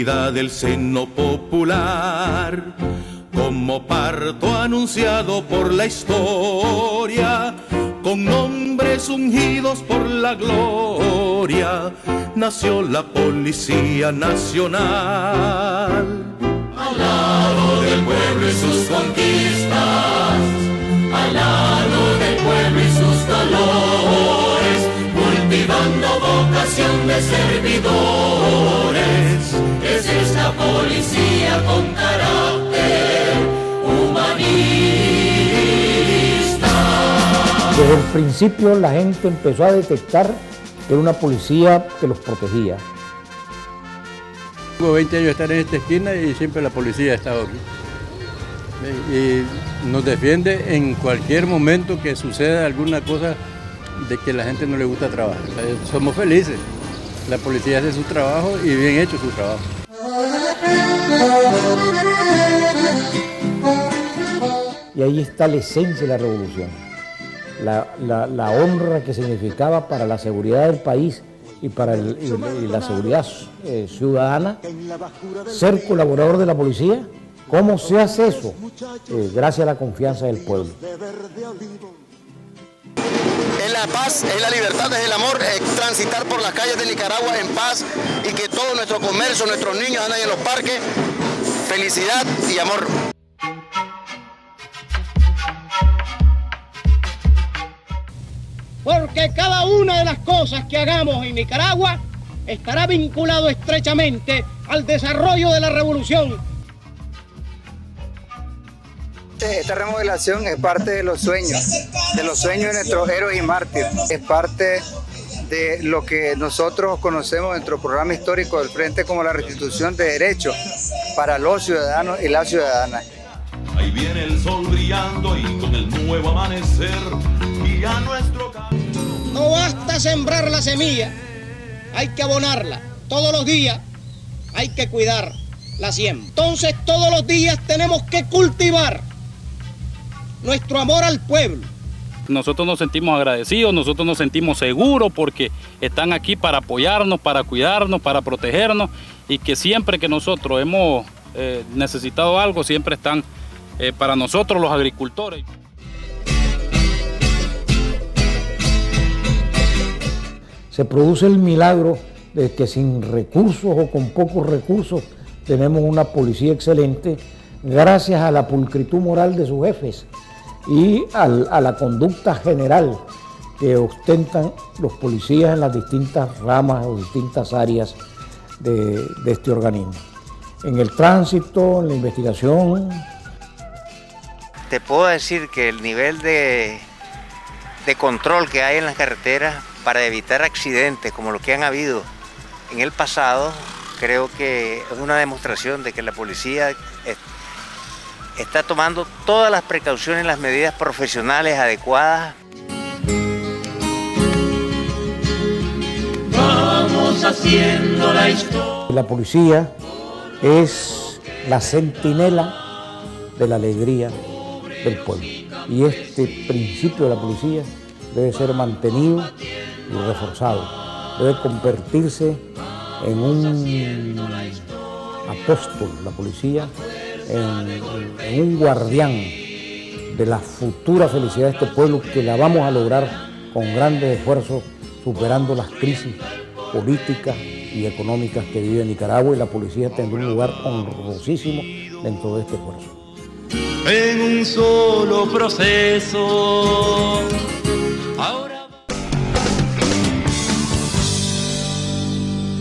salida del seno popular, como parto anunciado por la historia, con nombres ungidos por la gloria, nació la Policía Nacional. Al lado del pueblo y sus conquistas, al lado del pueblo y sus dolores, cultivando vocación de servidores. Es esta policía con carácter humanista. Desde el principio la gente empezó a detectar que era una policía que los protegía. Tengo 20 años de estar en esta esquina y siempre la policía ha estado aquí. Y nos defiende en cualquier momento que suceda alguna cosa de que la gente no le gusta trabajar. Somos felices. La policía hace su trabajo y bien hecho su trabajo. Y ahí está la esencia de la revolución. La honra que significaba para la seguridad del país y para la seguridad ciudadana, ser colaborador de la policía. ¿Cómo se hace eso? Gracias a la confianza del pueblo. Es la paz, es la libertad, es el amor, es transitar por las calles de Nicaragua en paz y que todo nuestro comercio, nuestros niños andan en los parques, felicidad y amor. Porque cada una de las cosas que hagamos en Nicaragua estará vinculado estrechamente al desarrollo de la revolución. Esta remodelación es parte de los sueños de nuestros héroes y mártires. Es parte de lo que nosotros conocemos en nuestro programa histórico del Frente como la restitución de derechos para los ciudadanos y las ciudadanas. Ahí viene el sol brillando y con el nuevo amanecer guía nuestro camino. No basta sembrar la semilla, hay que abonarla. Todos los días hay que cuidarla siempre. Entonces todos los días tenemos que cultivar nuestro amor al pueblo. Nosotros nos sentimos agradecidos, nosotros nos sentimos seguros porque están aquí para apoyarnos, para cuidarnos, para protegernos y que siempre que nosotros hemos necesitado algo, siempre están para nosotros los agricultores. Se produce el milagro de que sin recursos o con pocos recursos tenemos una policía excelente gracias a la pulcritud moral de sus jefes y a la conducta general que ostentan los policías en las distintas ramas o distintas áreas de este organismo. En el tránsito, en la investigación. Te puedo decir que el nivel de control que hay en las carreteras para evitar accidentes como los que han habido en el pasado, creo que es una demostración de que la policía está tomando todas las precauciones, las medidas profesionales adecuadas. Vamos haciendo la historia. La policía es la centinela de la alegría del pueblo. Y este principio de la policía debe ser mantenido y reforzado. Debe convertirse en un apóstol, la policía, en un guardián de la futura felicidad de este pueblo, que la vamos a lograr con grandes esfuerzos, superando las crisis políticas y económicas que vive Nicaragua, y la policía tendrá un lugar honrosísimo dentro de este esfuerzo. En un solo proceso